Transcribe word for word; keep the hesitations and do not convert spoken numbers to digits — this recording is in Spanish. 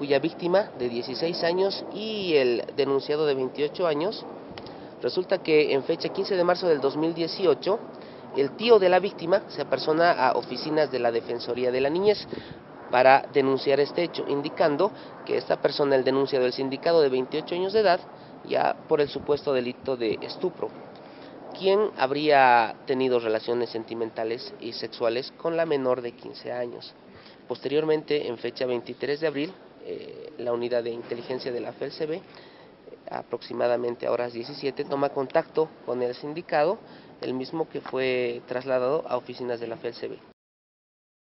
cuya víctima de dieciséis años y el denunciado de veintiocho años, resulta que en fecha quince de marzo del dos mil dieciocho, el tío de la víctima se apersona a oficinas de la Defensoría de la Niñez para denunciar este hecho, indicando que esta persona, el denunciado, el sindicado de veintiocho años de edad, ya por el supuesto delito de estupro, quien habría tenido relaciones sentimentales y sexuales con la menor de quince años. Posteriormente, en fecha veintitrés de abril, eh, la unidad de inteligencia de la F E L C B, aproximadamente a horas diecisiete, toma contacto con el sindicado, el mismo que fue trasladado a oficinas de la F E L C B.